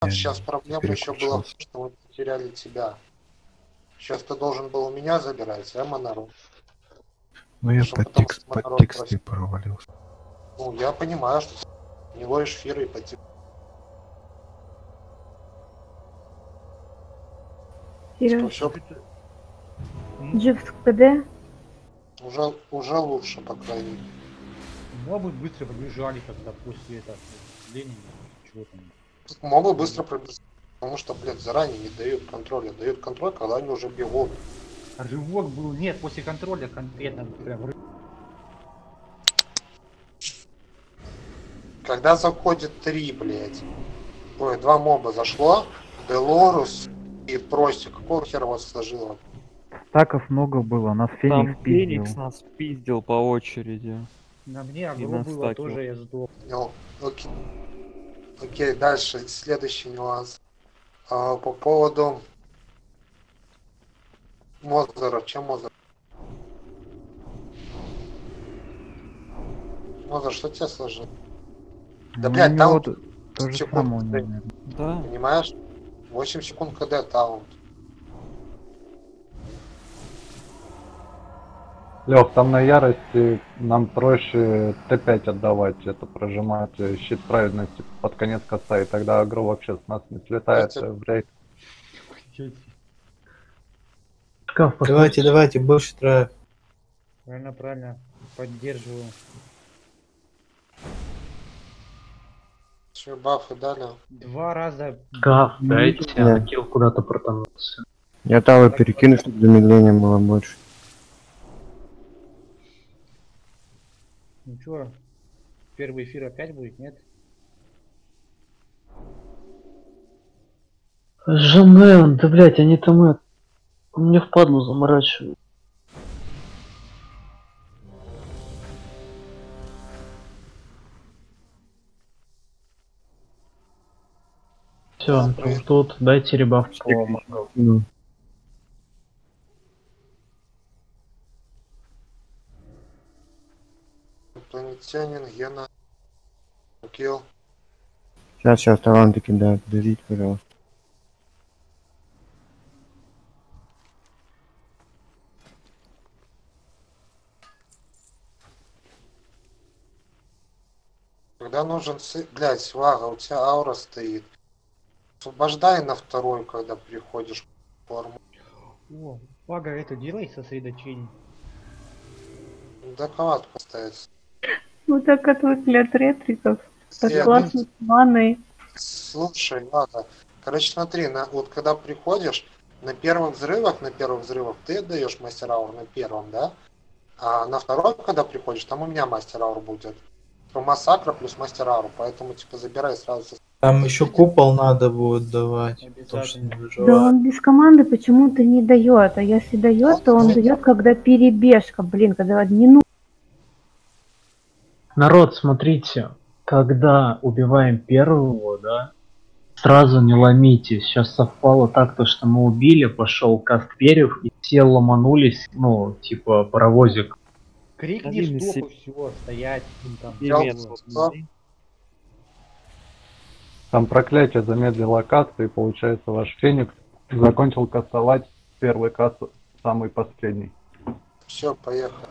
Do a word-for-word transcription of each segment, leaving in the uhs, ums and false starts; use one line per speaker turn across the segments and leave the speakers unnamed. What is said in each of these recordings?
сейчас проблема еще была в том, что мы потеряли тебя. Сейчас ты должен был у меня забирать, а Монару.
Ну я
Чтобы
под
потом
текст,
с
под
Монарой
тексты
просить.
провалился.
Ну, я понимаю, что у него эшфиры и по тексту. Что
Сереж,
все
Дживс КД?
уже, уже лучше, по крайней мере.
Мобы быстро побежали, когда после этого Ленина, чего там.
Мобы быстро пробежали, потому что, блядь, заранее не дают контроля. Дают контроль, когда они уже бегут.
Рывок был, нет, после контроля конкретно прям рыв...
Когда заходит три, блядь. Ой, два моба зашло. Делорус и Прости. Какого хера вас сложило?
Стаков много было, нас Феникс
Там
пиздил.
Феникс нас пиздил по очереди.
На мне
И
агро
на
было,
стаке.
тоже я сдох.
Ну, окей. Окей, дальше. Следующий нюанс. А, по поводу Мозера. Чем Мозер? Мозер, что тебе сложило? Да,
Ну,
блядь,
у него
там
то, то же
секунд,
самое у него, наверное.
Да.
понимаешь? восемь секунд КД таунт.
Лех, там на ярости нам проще Т пять отдавать, это прожимать э, щит праведности под конец коста, и тогда агро вообще с нас не слетает
Давайте.
э, в рейд.
Шкаф
Давайте, давайте, больше троек.
Правильно, правильно. Поддерживаю.
Че, бафы дали?
Два раза.
Шкаф, дайте,
Да.
а килл куда-то протанулся.
Я тавы перекину, чтобы замедления было больше.
Ну чё, первый эфир опять будет, нет?
Жамен, да блять, они там это... Мне впадлу заморачивают. Все, тут дайте ребаф.
Ну,
Инопланетянин, Гена. Килл.
Сейчас, сейчас таланты кидают. Подождите, пожалуйста.
Когда нужен сы... Блядь, Свага, у тебя аура стоит. Освобождай на второй, когда приходишь в форму.
О, Вага, это делай сосредоточение.
Доклад поставить.
Ну так отвыкли от ретриков. Так
Я
классно с маной.
Слушай, ладно. Короче, смотри, на, вот когда приходишь, на первых взрывах, на первых взрывах ты даешь мастер аур на первом, да? А на втором, когда приходишь, там у меня мастер аур будет. Про массакра плюс мастер аур, поэтому типа забирай сразу. со-
Там еще купол надо будет давать, потому что не
Да
выживает.
он без команды почему-то не дает. А если дает, то он дает, когда перебежка. Блин, когда одни ну.
Народ, смотрите, когда убиваем первого, да, сразу не ломите. Сейчас совпало так, то, что мы убили, пошел каст перьев, и все ломанулись, ну, типа паровозик.
Крикни
Один из
стоп
семи-
и все, стоять. ну, Там,
Я
Немец.
вот, да.
Там проклятие замедлило каст, и получается ваш Феникс закончил кастовать первый каст, самый последний.
Все, поехали.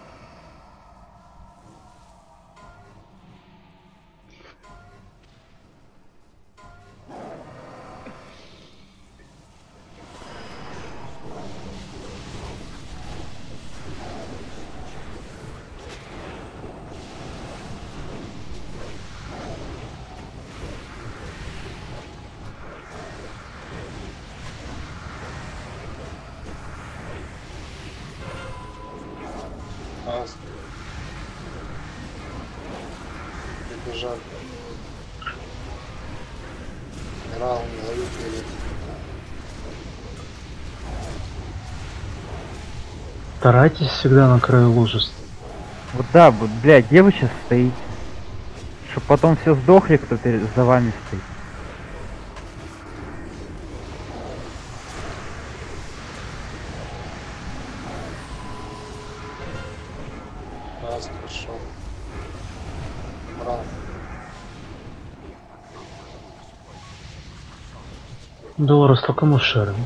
Раз. Прибежали. Генерал, не дают верить.
Старайтесь всегда на краю лужи.
Вот да, вот, блядь, где вы сейчас стоите? Чтоб потом все сдохли, кто перед за вами стоит.
Раз, пришел. Брал.
Доллар с кому шером.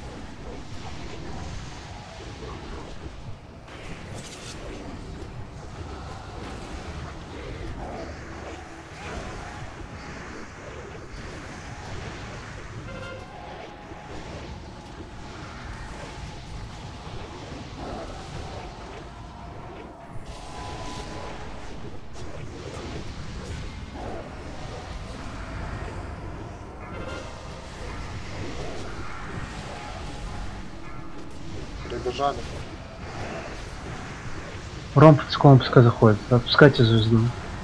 Прибежали.
Ром с колом пускай заходит. Отпускайте звезду.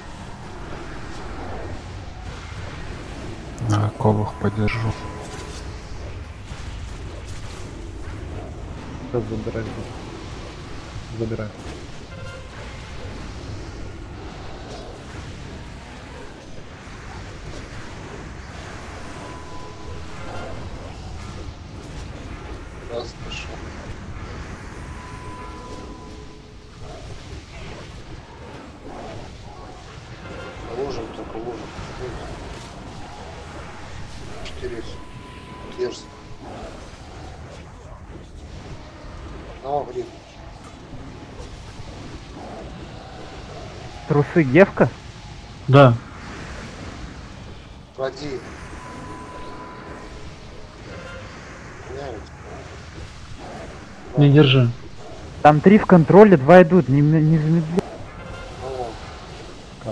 На оковах подержу.
Сейчас забирай. Забирай.
Раз, пошел. Лужим, только лужим. Четыре. Кирс. Ну, гриб.
Трусы девка?
Да.
Води. Меняется.
Не держи.
Там три в контроле, два идут, не, не замедляй.
Ну,
Как?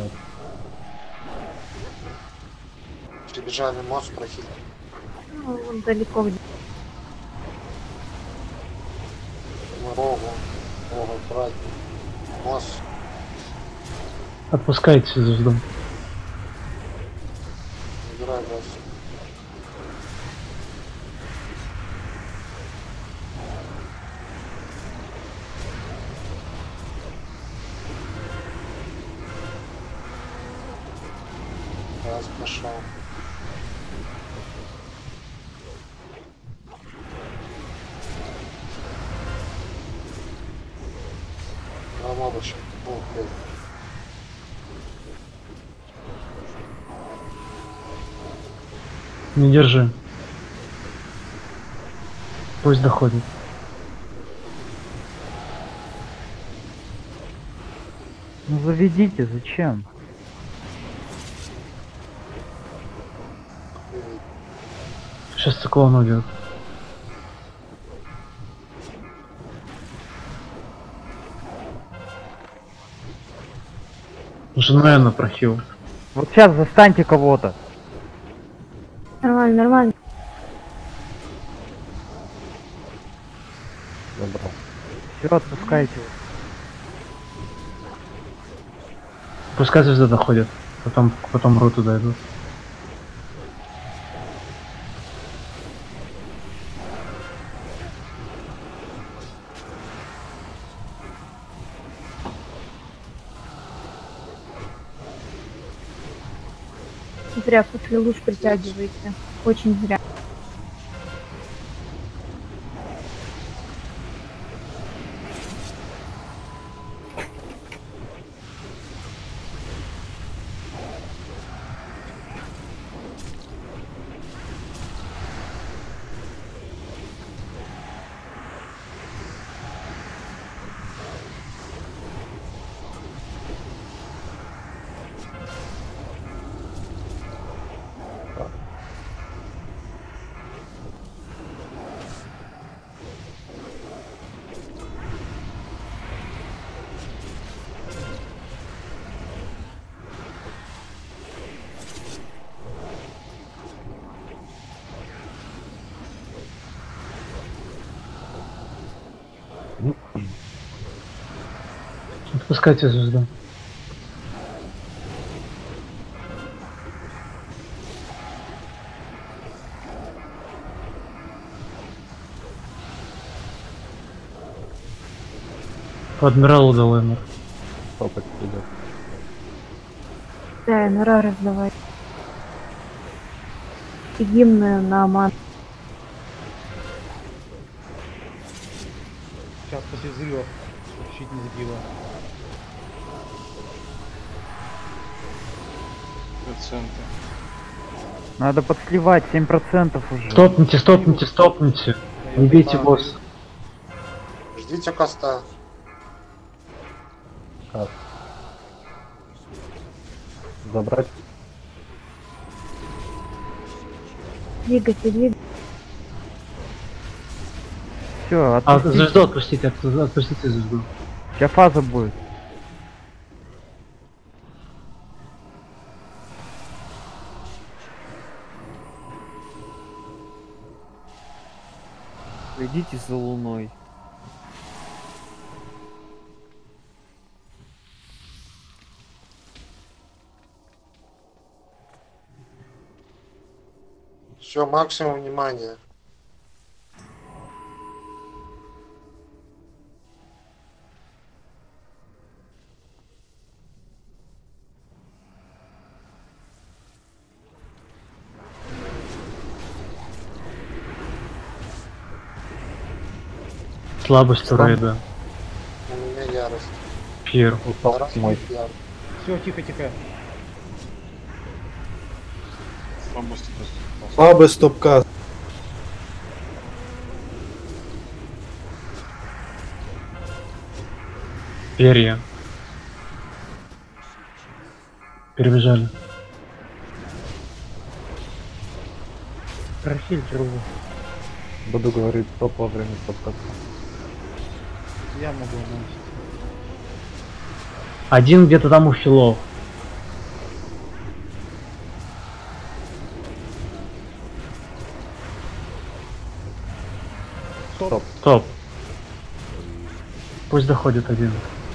прибежали мост прохили.
Ну, он далеко где.
Мы рогу. Рогу брать. Мост.
Отпускайте звезду.
Играй вас. Раз пошел. Нам обычно. О, блядь.
Не держи. Пусть доходит.
Ну заведите, зачем?
Сейчас циклон уйдет. Жена на прохил.
Вот сейчас застаньте кого-то.
Нормально, нормально.
Забрал.
Все, отпускайте.
Пускай звезда доходит. Потом, потом роту дойдут.
Зря после луж притягиваете. Очень зря.
Отпускайте звезду. По адмиралу дал эмер.
Топать идет.
Да, нора раздавать. И гимны на ман.
Сейчас после взрыва чуть не забило.
Проценты.
Надо подсливать семь процентов уже.
Стопните, стопните, стопните. Не бейте босса.
Ждите каста.
Каст. Забрать.
Двигайте, двигайте.
Все,
А,
отпустите.
звезду отпустите, отпу- отпустите звезду.
Сейчас фаза будет.
Идите за луной.
Все, максимум внимания.
Слабость у Рейда.
У меня ярость.
Пир.
Устал
Раз
мой.
ярость.
Все, тихо, тихо.
Слабый стоп-каст.
Перья. Перебежали.
Прохильтер его.
Буду говорить стоп во время стоп-каста.
Я могу наносить.
Один где-то там у хилов.
Стоп.
Стоп. Пусть доходит один.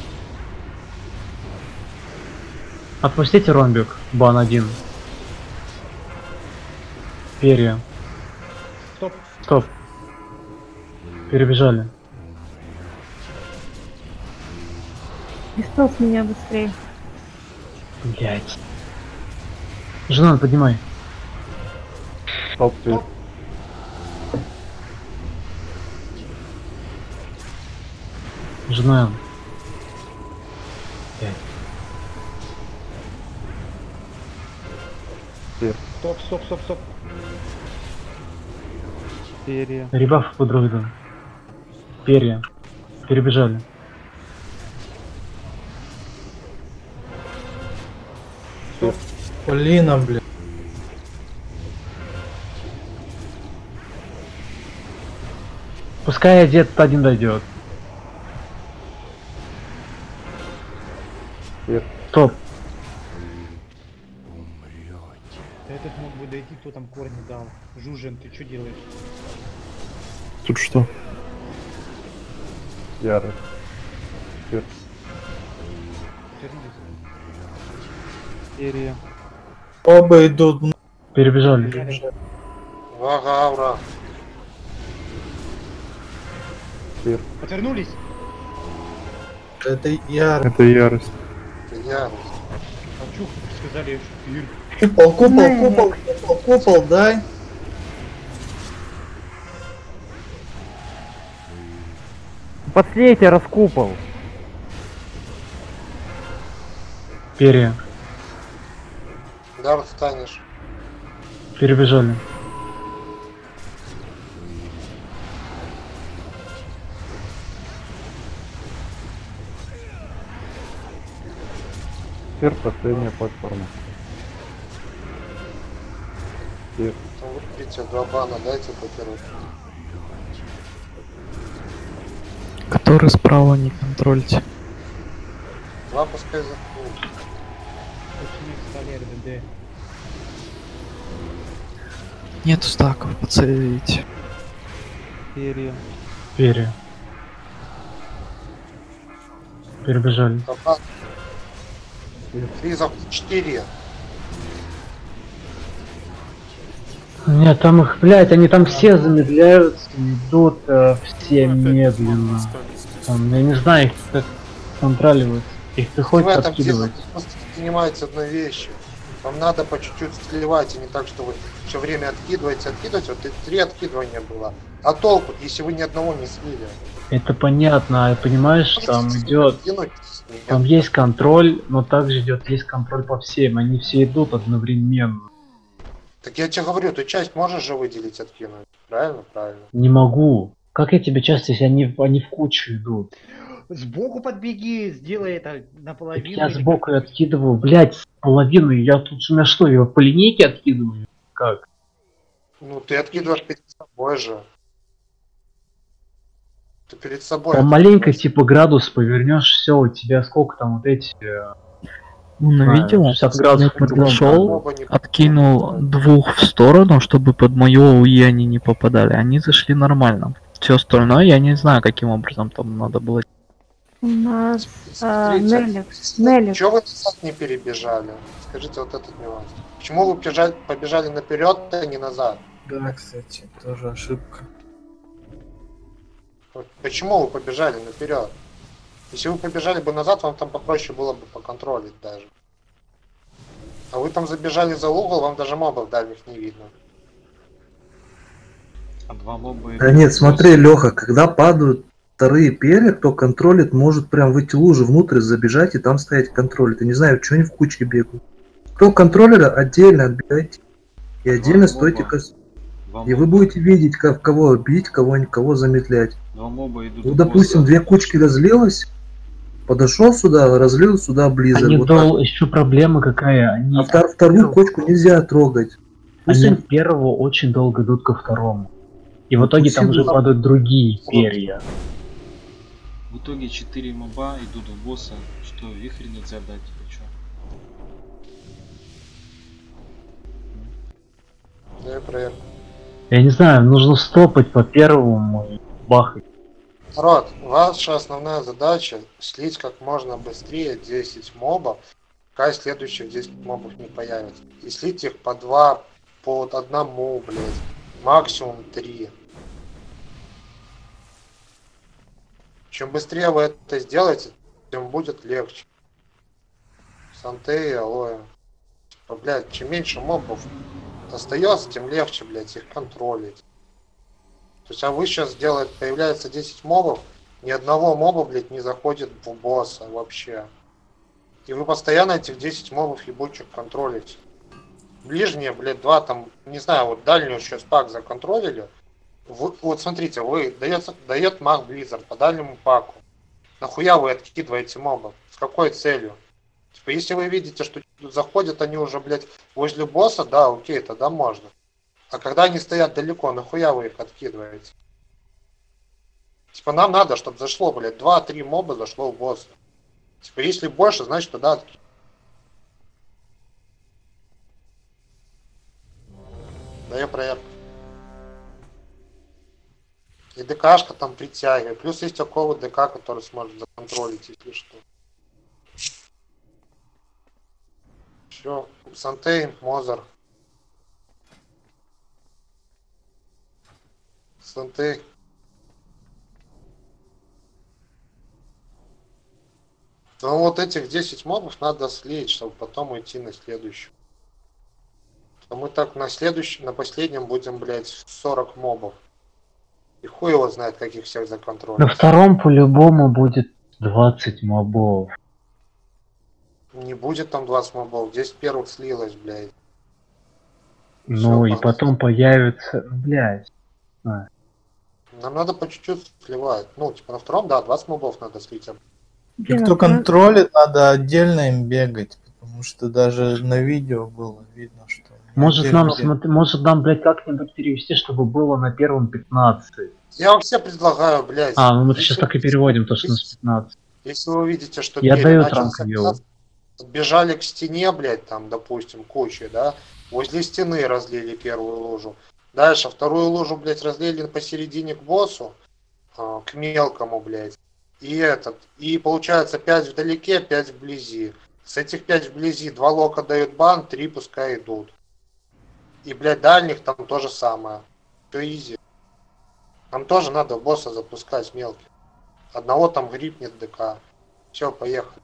Отпустите ромбик. Бан один. Перья.
Стоп.
Стоп. Перебежали.
Листов с меня быстрее.
Блять. Жена, поднимай.
Стоп, ты.
Жена. Блядь.
Стоп, стоп, стоп, стоп.
Перья.
Ребаф по дроидам. Перья. Перебежали.
Полина, блин.
Пускай одет один дойдет.
Пир.
Стоп.
Этот мог бы дойти, кто там корни дал. Жужен, ты что делаешь?
Тут что?
Ярость. Пир.
Вернулись.
Перья.
Оба идут.
Перебежали.
Вагаура.
Пир.
Отвернулись.
Это я.
Это ярость.
Ярость.
А чё сказали, что Юрий?
Купол, купол, купол, купол, купол, дай.
Подслейте раскупол.
Перья.
Дар станешь.
Перебежали.
Пир, последняя платформа. Пир.
Там выпейте два бана, дайте по первому.
Который справа не контрольте.
Два пускай заходят.
Ученик стали РДД.
Нету стаков, поцелите.
Перья.
Перья. Перебежали.
Тока. Три за четыре.
Нет, там их, блять, они там все замедляются, идут э, все медленно. Там, я не знаю, их как контроливают. Их
В
приходится
этом дело
откидывать.
просто занимается одной вещью. Вам надо по чуть-чуть сливать, а не так, что вы все время откидываете, откидываете. Вот и три откидывания было. А толку, если вы ни одного не слили?
Это понятно, а понимаешь, там идет, там есть контроль, но также идет есть контроль по всем, они все идут одновременно.
Так я тебе говорю, ты часть можешь же выделить, откинуть. Правильно? Правильно.
Не могу. Как я тебе часто, если они, они в кучу идут?
Сбоку подбеги, сделай это
Так
наполовину.
я
или
сбоку и откидываю, блядь, половину, я тут на что, его по линейке откидываю? Как?
Ну, ты откидываешь перед собой же. Ты перед собой.
Там маленько типа градус повернешь, все, у тебя сколько там вот эти... э,
Ну,
знаю,
видела,
шестьдесят градусов
я подошел,
Оба не-
откинул двух в сторону, чтобы под мое УИ они не попадали. Они зашли нормально. Все остальное я не знаю, каким образом там надо было.
У нас а,
Смотрите,
Неликс. Неликс.
Чего вы назад не перебежали? Скажите вот этот нюанс. Почему вы побежали, побежали наперед, а не назад?
Да, кстати, тоже ошибка.
Вот почему вы побежали наперед? Если вы побежали бы назад, вам там попроще было бы поконтролить даже. А вы там забежали за угол, вам даже мобов дальних не видно.
А два моба
Да нет, смотри, Леха, когда падают вторые перья, кто контролит, может прям в эти лужи внутрь забежать и там стоять контролит. Я не знаю, что они в кучке бегают. Кто контроллера, отдельно отбегайте. И отдельно стойте кос... И вы будете видеть, как, кого бить, кого, кого замедлять.
Два моба идут.
Ну, допустим, две кучки разлилось, подошел сюда, разлил сюда близко.
Они
Вот
дол... еще проблема какая, они...
а втор- вторую кучку нельзя трогать. Пусть
Они
они-
от первого очень долго идут ко второму. И в итоге там уже падают другие перья.
В итоге четыре моба идут в босса, что вихрь нельзя дать или что?
Да, я проверю.
Я не знаю, нужно стопать по первому и бахать.
Народ, ваша основная задача слить как можно быстрее десять мобов, пока следующих десять мобов не появится. И слить их по два, по одному, блядь, максимум три. Чем быстрее вы это сделаете, тем будет легче. Санте и алоэ. Типа, блядь, чем меньше мобов остается, тем легче, блядь, их контролить. То есть, а вы сейчас делаете, появляется десять мобов, ни одного моба, блядь, не заходит в босса вообще. И вы постоянно этих десять мобов ебучих контролите. Ближние, блядь, два там, не знаю, вот дальнюю сейчас пак законтролили. Вы, вот смотрите, вы дается, дает маг Blizzard по дальнему паку. Нахуя вы откидываете мобов? С какой целью? Типа, если вы видите, что заходят они уже, блядь, возле босса, да, окей, тогда можно. А когда они стоят далеко, нахуя вы их откидываете? Типа, нам надо, чтобы зашло, блядь, два-три моба зашло в босса. Типа, если больше, значит, тогда откидывайте. Даю проверку. И ДКшка там притягивает. Плюс есть такого ДК, который сможет законтролить, если что. Все. Сантей, Мозер. Сантей. Ну вот этих десять мобов надо слить, чтобы потом уйти на следующую. А мы так на следующем, на последнем будем, блядь, сорок мобов. И хуй его знает, как их всех законтролить.
На втором по-любому будет двадцать мобов.
Не будет там двадцать мобов, десять первых слилось, блядь.
Ну
Всё,
и
похуй.
потом появится... Блядь. А.
Нам надо по чуть-чуть сливать. Ну, типа на втором, да, двадцать мобов надо слить.
И кто контролит, надо отдельно им бегать, потому что даже на видео было видно, что...
Может нам,
отдельно
смотри, может нам, блядь, как-нибудь перевести, чтобы было на первом пятнадцать.
Я вам все предлагаю, блядь.
А, ну мы
если-
сейчас так и переводим, то, что у нас пятнадцать.
Если вы видите, что
Я
перья
даю
начали
транк
собираться, подбежали к стене, блядь, там, допустим, кучей, да, возле стены разлили первую лужу. Дальше вторую лужу, блядь, разлили посередине к боссу, а, к мелкому, блядь. И этот, и получается пять вдалеке, пять вблизи. С этих пять вблизи два лока дают бан, три пускай идут. И, блядь, дальних там то же самое. Все изи. Нам тоже надо босса запускать мелких. Одного там грипнет ДК. Все, поехали.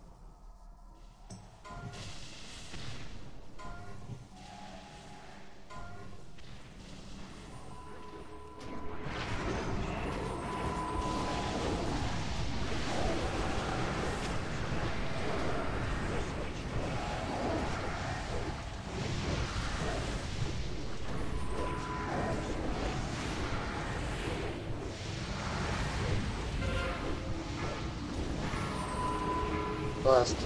Баст.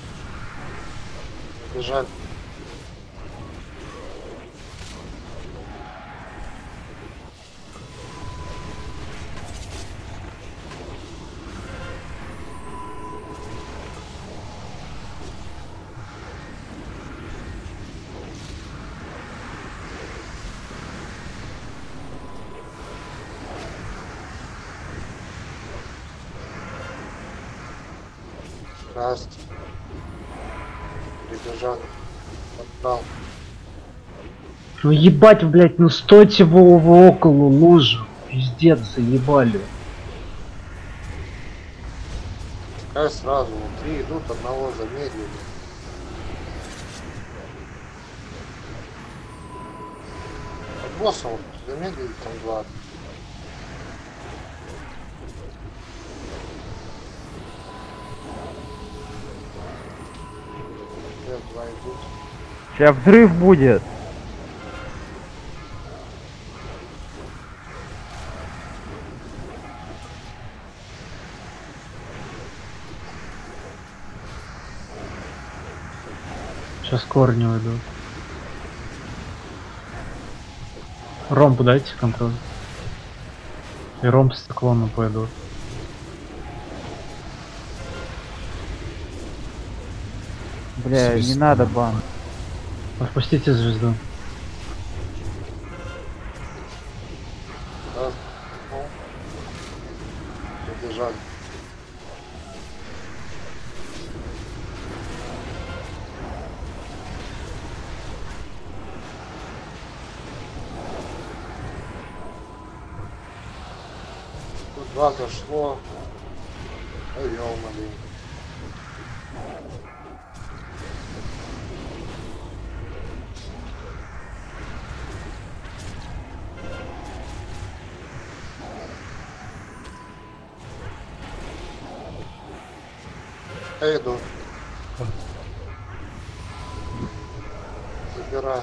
Бежать. Раз. Прибежал. Отбрал.
Ну ебать, блядь, ну стойте вы вы около лужи. Пиздец, заебали.
Пускай сразу. Вот три идут, одного замедлили. От босса вот замедлили там два. Два идут.
Сейчас взрыв будет.
Сейчас корни уйдут. Ромбу дайте контроль. И ромб с циклоном пойдут.
Бля, не надо бан.
Отпустите звезду.
Да. Ну. Прибежали. Тут два зашло. Повел маленько. Я иду. Забираю.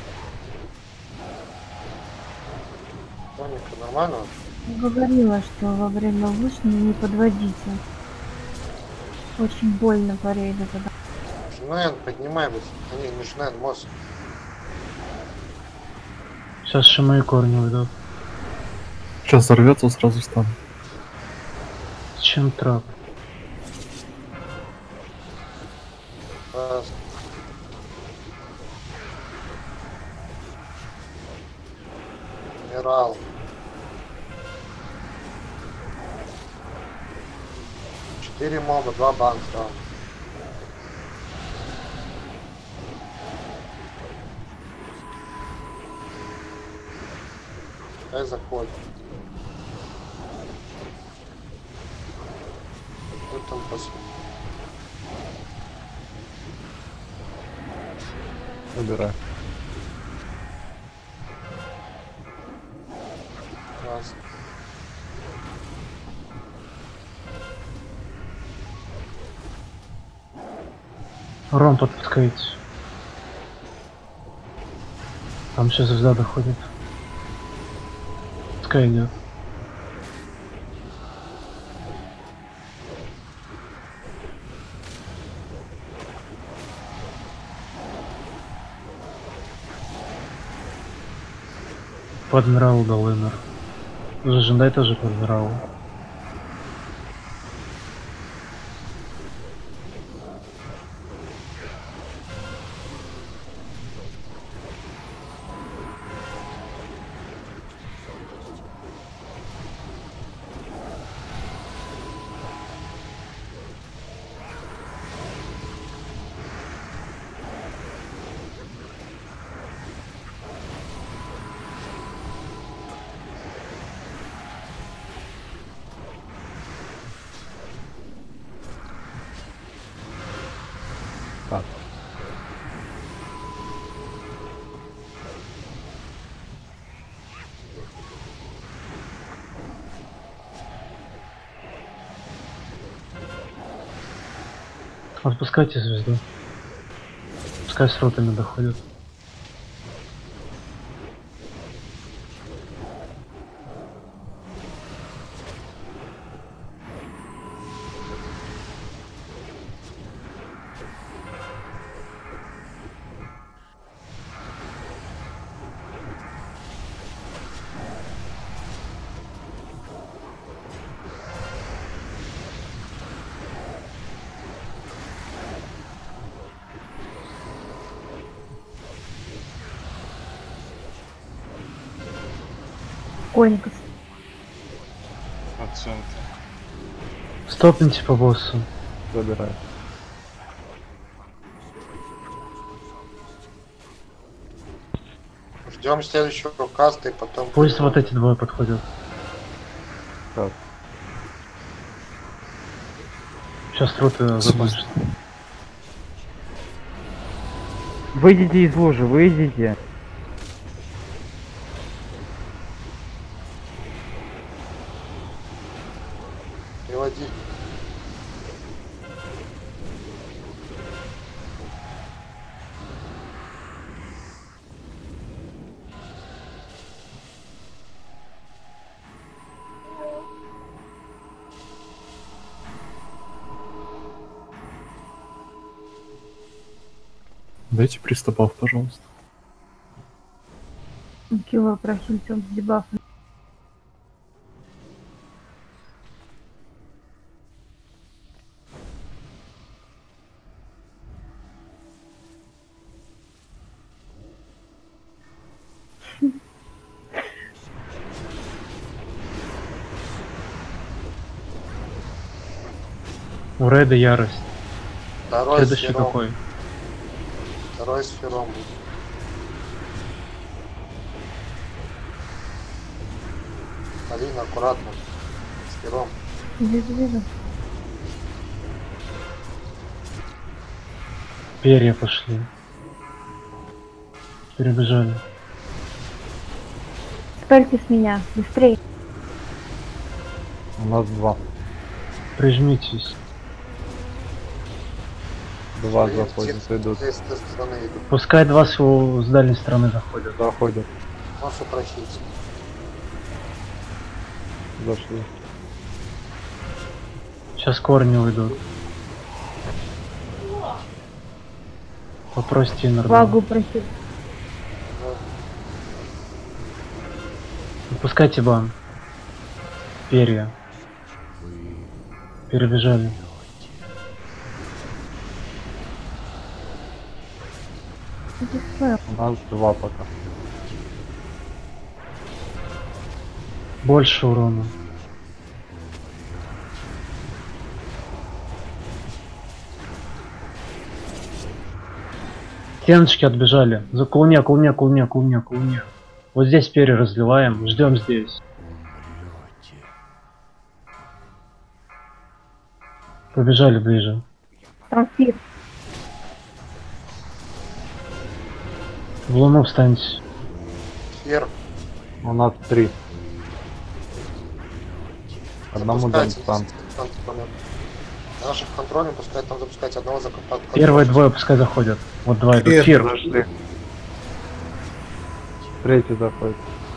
Тоника, нормально?
Говорила, что во время луж не подводите. Очень больно по рейду тогда.
Жнен, поднимай вот. Они не Жнен, мост.
Сейчас шимы и корни уйдут.
Сейчас взорвется, сразу стану.
Чем трап?
Раз. Адмирал. Четыре моба, два банка. Дай заходит. Что там после?
Забирай.
Раз.
Ром, подпускайте. Там сейчас звезда доходит. Пускай идет. По адмиралу дал Эмер. Жажендай тоже по адмиралу.
Так.
Отпускайте звезду. Пускай с ротами доходит.
Коника.
Проценты.
Стопните по боссу.
Забирай.
Ждем следующего каста и потом...
Пусть вот эти двое подходят.
Так.
Сейчас труты закончат.
Выйдите из лужи, выйдите.
Приводи.
Дайте приступав, пожалуйста.
Кило прохильцем с дебафом.
У Реда ярость.
Второй
Следующий
сфером.
какой?
Второй сфером будет. Алина, аккуратно. Сфером.
Вижу, вижу.
Перья пошли. Перебежали.
Спальте с меня, быстрее.
У нас два.
Прижмитесь.
Два
Блин,
заходят,
все
идут.
с этой стороны идут.
Пускай два с, с дальней стороны заходят.
Заходят.
Можешь упросить.
Зашли.
Сейчас корни уйдут. Попросите иногда.
Влагу просил.
Выпускайте бан. Перья. Перебежали.
У нас два пока.
Больше урона. Стеночки отбежали. За кулне, кулне, кулне, кулне, кулне. Вот здесь перья разливаем. Ждем здесь. Побежали ближе.
Там фир.
В луну встаньте.
Сфер.
У нас три. Одному дам
Запускайте
стан.
стан типа, наших контролем, пускай там запускать одного за под-
Первые двое пускай заходят. Вот два идут.
Фир,
Фир.
зашли. Третий заходит.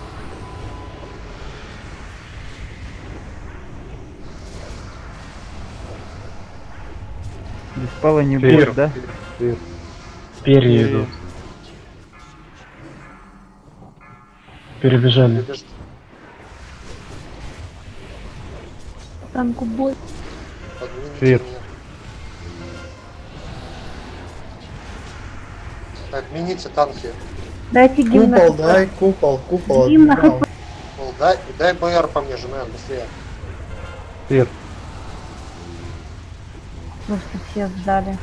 Беспала не
Фир.
будет, да?
Фир.
Перья идут. Перебежали.
Перебеж-
Танку бой.
подвиньте
Фир.
меня. Отмените танки.
Дайте гимн.
Купол, дай, купол, купол.
Гимн на
отбирал.
хп.
Мол, дай, дай БР по мне, жена, быстрее.
Фир.
Просто все сдали.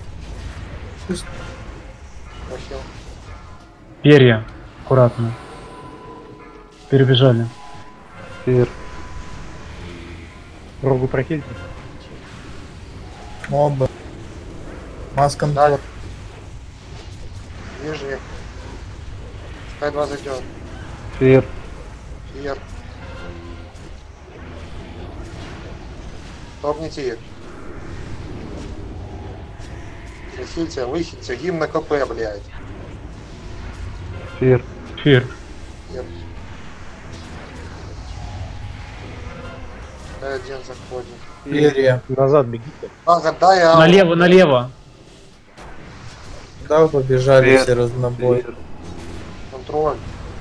Прохил.
Перья. Аккуратно. Перебежали.
Фир.
Рогу прохильте.
Мобы. Маском
Далее. Вижу их. Пускай два зайдет.
Фир.
Фир. Топните их. Прохильте, выхильте, гимн на КП, блядь.
Фир.
Фир.
Фир. Дай один заходит.
перья.
Назад бегите.
Ага, дай а.
Налево, налево.
Да, побежали
Фир.
все разнобой.
Фир.
Контроль.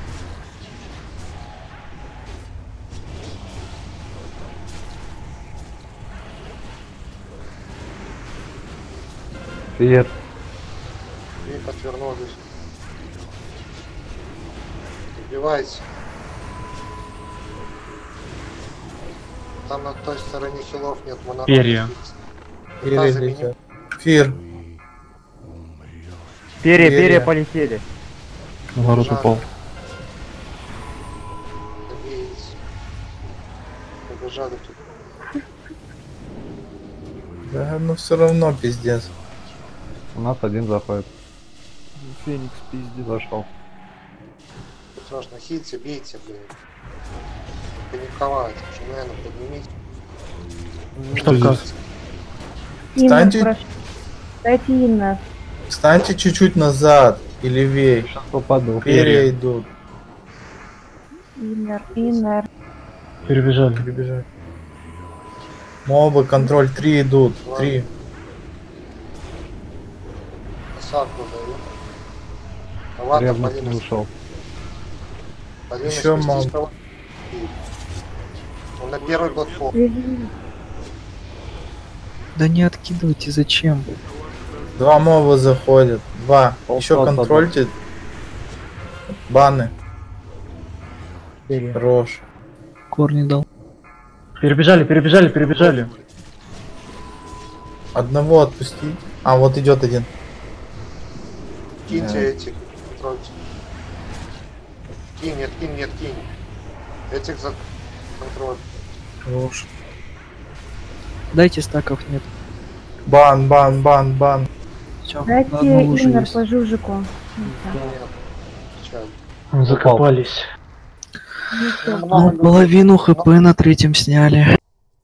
Фир.
И отвернулись. Убивайте. там на той стороне хилов нет, монородов.
Перья.
Перья летят. Фир.
Перья,
Перья.
перья полетели.
Ворот упал.
Добейте. Побежали тут.
Да, ну все равно пиздец.
У нас один заходит.
Феникс пиздец.
Зашел.
Страшно, хильте, бейте, блин. Паниковать, Жмена, поднимите.
Что как?
Инна,
Встаньте.
прошу. Дайте Инна.
Встаньте чуть-чуть назад и левее.
Сейчас попаду.
Перья идут.
Иннер, Иннер.
Перебежали.
Перебежать. Мобы, контроль, три идут. Три.
Осадку даю. А ладно,
Ревность
Полина,
не ушел.
Полина,
Еще
спустись,
мам.
кого- Он на первый платформ.
Да не откидывайте, зачем?
Два моба заходят. Два.
Пол
Еще
слота
контрольте. Баны.
Перья.
Хорош.
Корни дал.
Перебежали, перебежали, перебежали.
Одного отпустить. А, вот идет один.
Киньте
Да.
этих, контрольте. Кинь, нет, кинь, нет, кинь. Этих за контроль.
Хорош.
Дайте стаков, нет.
Бан, бан, бан, бан.
Всё,
Дайте
на одну лужу
Иннер
есть.
по жужику.
Нет. Печаль.
Закопались.
Ну, половину хп на третьем сняли.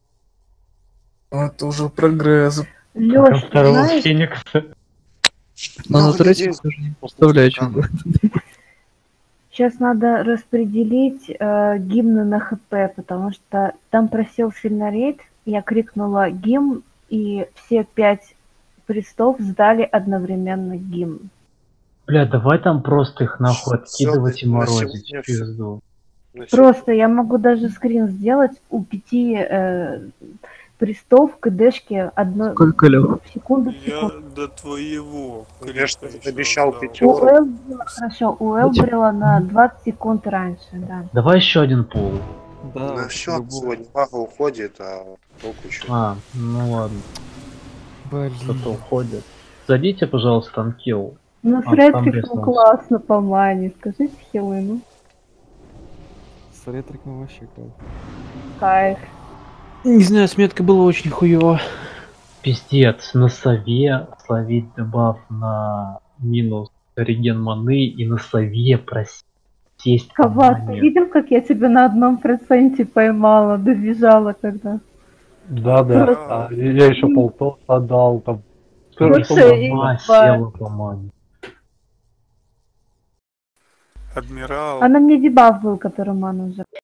Это уже прогресс.
Лёш, ты
Второго
знаешь,
Феникса.
Но на
Много
третьем
людей.
даже не представляю, что будет.
сейчас надо распределить э, гимны на ХП, потому что там просел сильно рейд. Я крикнула гимн, и все пять престов сдали одновременно гимн.
Бля, давай там просто их нахуй
Всё,
откидывать и
на
морозить.
сегодня
в пизду.
На всё.
Просто я могу даже скрин сделать у пяти э, престов КДшки одной
Сколько, Лёх?
секунду в
Я
секунду.
до твоего.
Конечно,
крика ещё
обещал
отдал.
У
пятерку.
Элбрила, хорошо, у Элбрила на двадцать секунд раньше, да.
Давай еще один пол.
Да,
На все,
любого.
сегодня пага уходит, а толку еще.
А, ну ладно, кто-то
Блин.
уходит. Зайдите, пожалуйста, анкил.
Ну,
А,
с
там
Ретриком
ресурс.
классно по мане, скажите хилы, ну,
С ретриком вообще как.
кайф.
Не знаю, с меткой было очень хуево.
Пиздец, на сове словить дебаф на минус реген маны и на сове просесть по
Кават, ты
мане.
видел, как я тебя на одном проценте поймала, добежала когда?
Да, да. А, я еще полтос отдал там.
Слушай,
Сама
ебать.
села по мане.
Адмирал.
А на мне дебаф был, который ману уже.